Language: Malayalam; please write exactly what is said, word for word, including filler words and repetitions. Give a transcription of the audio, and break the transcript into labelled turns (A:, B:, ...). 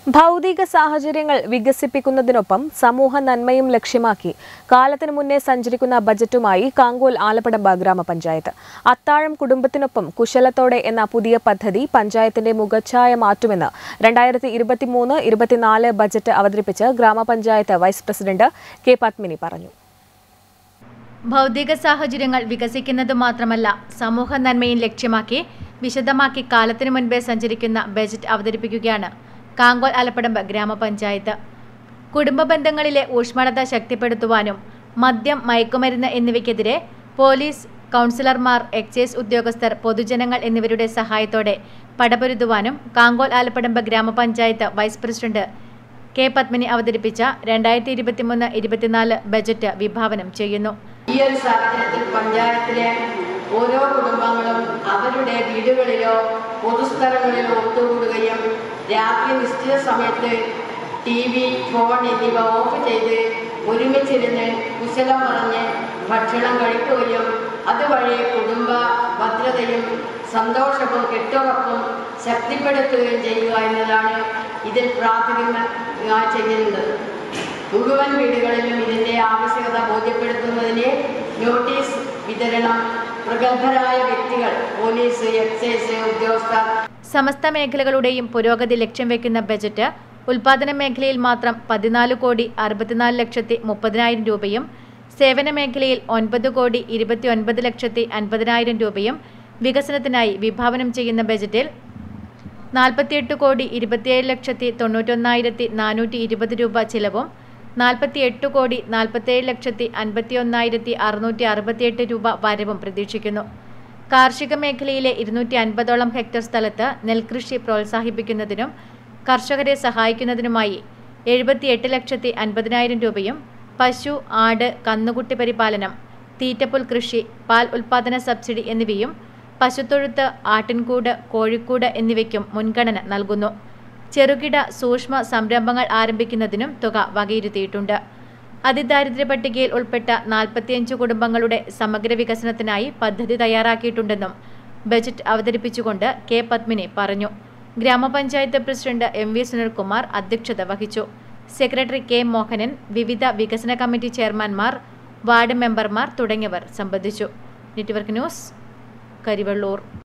A: ഭൗതിക സാഹചര്യങ്ങൾ വികസിപ്പിക്കുന്നതിനൊപ്പം സമൂഹ നന്മയും ലക്ഷ്യമാക്കി കാലത്തിനു മുന്നേ സഞ്ചരിക്കുന്ന ബജറ്റുമായി കാങ്കോൽ ആലപ്പടമ്പ ഗ്രാമപഞ്ചായത്ത്. അത്താഴം കുടുംബത്തിനൊപ്പം കുശലത്തോടെ എന്ന പുതിയ പദ്ധതി പഞ്ചായത്തിന്റെ മുഖച്ഛായ മാറ്റുമെന്ന് രണ്ടായിരത്തി ഇരുപത്തിമൂന്ന് ഇരുപത്തിനാല് ബജറ്റ് അവതരിപ്പിച്ച് ഗ്രാമപഞ്ചായത്ത് വൈസ് പ്രസിഡന്റ് കെ പത്മിനി പറഞ്ഞു.
B: ഭൗതിക സാഹചര്യങ്ങൾ വികസിക്കുന്നത് മാത്രമല്ല, സമൂഹ നന്മയും ലക്ഷ്യമാക്കി വിശദമാക്കി കാലത്തിനു മുൻപേ സഞ്ചരിക്കുന്ന ബജറ്റ് അവതരിപ്പിക്കുകയാണ് കാങ്കോൽ ആലപ്പടമ്പ ഗ്രാമപഞ്ചായത്ത്. കുടുംബ ബന്ധങ്ങളിലെ ഊഷ്മളത ശക്തിപ്പെടുത്തുവാനും മദ്യം, മയക്കുമരുന്ന് എന്നിവയ്ക്കെതിരെ പോലീസ്, കൗൺസിലർമാർ, എക്സൈസ് ഉദ്യോഗസ്ഥർ, പൊതുജനങ്ങൾ എന്നിവരുടെ സഹായത്തോടെ പടപൊരുതുവാനും കാങ്കോൽ ആലപ്പടമ്പ ഗ്രാമപഞ്ചായത്ത് വൈസ് പ്രസിഡന്റ് കെ പത്മിനി അവതരിപ്പിച്ച രണ്ടായിരത്തി ഇരുപത്തിമൂന്ന് ഇരുപത്തിനാല് ബജറ്റ് വിഭാവനം ചെയ്യുന്നു.
C: ഈ ഒരു സാഹചര്യത്തിൽ പഞ്ചായത്തിലെ ഓരോ കുടുംബങ്ങളും അവരുടെ വീടുകളിലോ പൊതുസ്ഥലങ്ങളിലോ ഒത്തുകൂടുകയും രാത്രി നിശ്ചിത സമയത്ത് ടി വി, ഫോൺ എന്നിവ ഓഫ് ചെയ്ത് ഒരുമിച്ചിരുന്ന് കുശലം പറഞ്ഞ് ഭക്ഷണം കഴിക്കുകയും അതുവഴി കുടുംബ ഭദ്രതയും സന്തോഷവും കെട്ടുറപ്പും ശക്തിപ്പെടുത്തുകയും ചെയ്യുക എന്നതാണ് ഇതിൽ പ്രാഥമികമായി ചെയ്യുന്നത്. മുഴുവൻ വീടുകളിലും ഇതിൻ്റെ ആവശ്യകത ബോധ്യപ്പെടുത്തുന്നതിന് നോട്ടീസ് വിതരണം, പ്രഗത്ഭരായ വ്യക്തികൾ, പോലീസ്, എക്സൈസ് ഉദ്യോഗസ്ഥർ,
B: സമസ്ത മേഖലകളുടെയും പുരോഗതി ലക്ഷ്യം വെക്കുന്ന ബജറ്റ് ഉൽപാദന മേഖലയിൽ മാത്രം പതിനാല് കോടി അറുപത്തിനാല് ലക്ഷത്തി മുപ്പതിനായിരം രൂപയും സേവന മേഖലയിൽ ഒൻപത് കോടി ഇരുപത്തി ഒൻപത് ലക്ഷത്തി അൻപതിനായിരം രൂപയും വികസനത്തിനായി വിഭാവനം ചെയ്യുന്ന ബജറ്റിൽ നാൽപ്പത്തിയെട്ട് കോടി ഇരുപത്തിയേഴ് ലക്ഷത്തി തൊണ്ണൂറ്റൊന്നായിരത്തി നാനൂറ്റി ഇരുപത് രൂപ ചിലവും നാൽപ്പത്തി എട്ട് കോടി നാൽപ്പത്തിയേഴ് ലക്ഷത്തി അൻപത്തി ഒന്നായിരത്തി അറുന്നൂറ്റി അറുപത്തിയെട്ട് രൂപ വരവും പ്രതീക്ഷിക്കുന്നു. കാർഷിക മേഖലയിലെ ഇരുന്നൂറ്റി അൻപതോളം ഹെക്ടർ സ്ഥലത്ത് നെൽകൃഷി പ്രോത്സാഹിപ്പിക്കുന്നതിനും കർഷകരെ സഹായിക്കുന്നതിനുമായി എഴുപത്തിയെട്ട് ലക്ഷത്തി അൻപതിനായിരം രൂപയും പശു, ആട്, കന്നുകുട്ടി പരിപാലനം, തീറ്റപ്പുൽ കൃഷി, പാൽ ഉൽപാദന സബ്സിഡി എന്നിവയും പശുത്തൊഴുത്ത്, ആട്ടിൻകൂട്, കോഴിക്കൂട് എന്നിവയ്ക്കും മുൻഗണന നൽകുന്നു. ചെറുകിട സൂക്ഷ്മ സംരംഭങ്ങൾ ആരംഭിക്കുന്നതിനും തുക വകയിരുത്തിയിട്ടുണ്ട്. അതിദാരിദ്ര്യ പട്ടികയിൽ ഉൾപ്പെട്ട നാൽപ്പത്തിയഞ്ച് കുടുംബങ്ങളുടെ സമഗ്ര വികസനത്തിനായി പദ്ധതി തയ്യാറാക്കിയിട്ടുണ്ടെന്നും ബജറ്റ് അവതരിപ്പിച്ചുകൊണ്ട് കെ പത്മിനി പറഞ്ഞു. ഗ്രാമപഞ്ചായത്ത് പ്രസിഡന്റ് എം വി സുനിൽകുമാർ അധ്യക്ഷത വഹിച്ചു. സെക്രട്ടറി കെ മോഹനൻ, വിവിധ വികസന കമ്മിറ്റി ചെയർമാൻമാർ, വാർഡ് മെമ്പർമാർ തുടങ്ങിയവർ സംബന്ധിച്ചു. Network news, Karivellur.